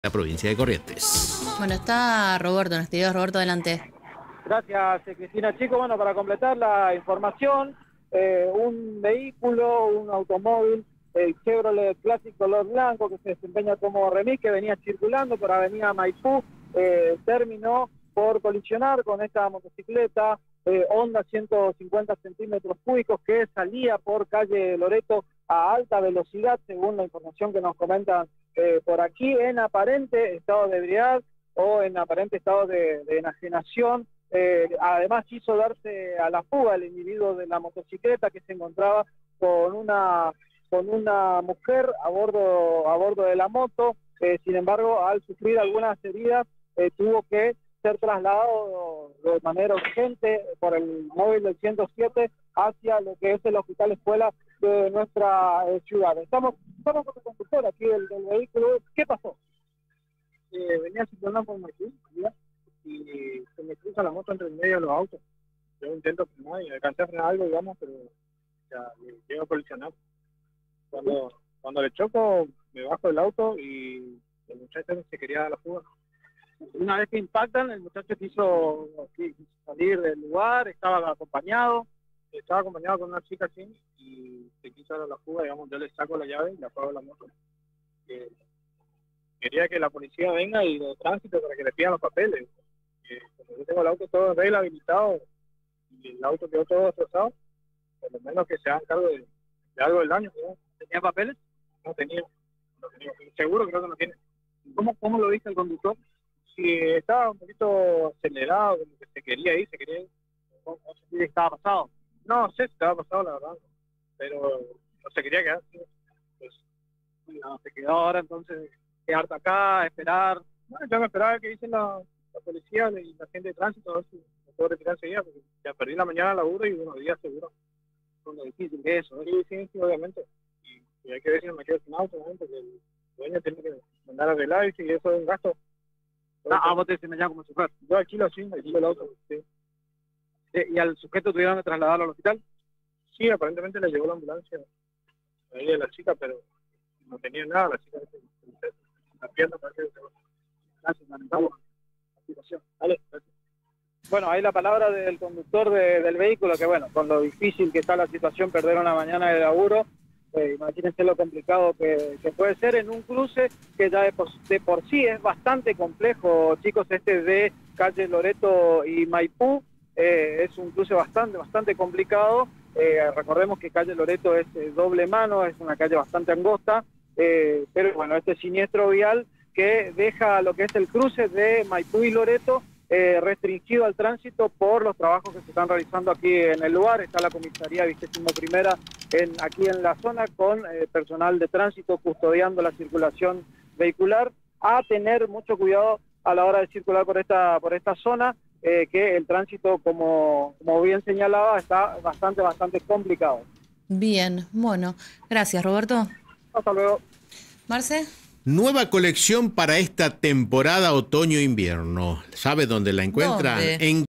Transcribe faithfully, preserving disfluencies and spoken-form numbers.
La provincia de Corrientes. Bueno, está Roberto, nuestro querido Roberto, adelante. Gracias, eh, Cristina Chico. Bueno, para completar la información, eh, un vehículo, un automóvil, el Chevrolet Classic color blanco, que se desempeña como remis, que venía circulando por Avenida Maipú, eh, terminó por colisionar con esta motocicleta eh, Honda ciento cincuenta centímetros cúbicos que salía por calle Loreto a alta velocidad, según la información que nos comentan eh, por aquí, en aparente estado de ebriedad o en aparente estado de, de enajenación. Eh, además quiso darse a la fuga el individuo de la motocicleta, que se encontraba con una con una mujer a bordo a bordo de la moto. Eh, sin embargo, al sufrir algunas heridas, eh, tuvo que ser trasladado de manera urgente por el móvil del ciento siete hacia lo que es el hospital escuela de nuestra eh, ciudad. Estamos, estamos con el conductor aquí del, del vehículo. ¿Qué pasó? Eh, venía circulando por Maipú y se me cruza la moto entre el medio de los autos. Yo intento frenar y alcancé a frenar algo, digamos, pero ya, llego a colisionar. Cuando, cuando le choco, me bajo del auto y el muchacho se quería dar la fuga. Una vez que impactan, el muchacho quiso, quiso salir del lugar, estaba acompañado, estaba acompañado con una chica así y se quiso dar la fuga, digamos. Yo le saco la llave y le apago la moto. Eh, quería que la policía venga y de tránsito para que le pidan los papeles. Eh, como yo tengo el auto todo en regla, habilitado, y el auto quedó todo destrozado, por lo menos que se hagan cargo de, de algo del daño, ¿no? ¿Tenía papeles? No tenía. No tenía. Seguro creo que no tiene. ¿Cómo, cómo lo dice el conductor? Si estaba un poquito acelerado, como que se quería ir, se quería ir. No, no sé si estaba pasado. No sé si estaba pasado, la verdad. Pero no se quería quedar. Pues, no, se quedó ahora, entonces, quedarte acá, esperar. Bueno, yo me esperaba que dicen la, la policía y la gente de tránsito, a ver si me puedo retirar enseguida, porque ya perdí la mañana al laburo y unos días seguro. Con lo difícil que es eso. Sí, sí, sí, obviamente. Y, y hay que ver si no me quedo sin auto, ¿no? Porque el dueño tiene que mandar a arreglar y si eso es un gasto. Ah, ah, vos te decís allá como chofer. Yo alquilo, sí, alquilo el auto, sí. ¿Y al sujeto tuvieron que trasladarlo al hospital? Sí, aparentemente le llegó la ambulancia ahí de la chica, pero no tenía nada, la chica, la pierna parece que se va. Gracias, lamentamos la situación. Dale, gracias. Bueno, ahí la palabra del conductor de, del vehículo, que bueno, con lo difícil que está la situación, perdieron la mañana de laburo. Eh, imagínense lo complicado que, que puede ser en un cruce que ya de por, de por sí es bastante complejo, chicos. Este de calle Loreto y Maipú eh, es un cruce bastante, bastante complicado. Eh, recordemos que calle Loreto es eh, doble mano, es una calle bastante angosta, eh, pero bueno, este siniestro vial que deja lo que es el cruce de Maipú y Loreto Eh, restringido al tránsito por los trabajos que se están realizando aquí en el lugar. Está la comisaría vigésimo primera en, aquí en la zona con eh, personal de tránsito custodiando la circulación vehicular. A tener mucho cuidado a la hora de circular por esta, por esta zona, eh, que el tránsito, como, como bien señalaba, está bastante, bastante complicado. Bien, bueno, gracias, Roberto. Hasta luego. Marce. Nueva colección para esta temporada otoño-invierno. ¿Sabe dónde la encuentra? ¿Dónde? En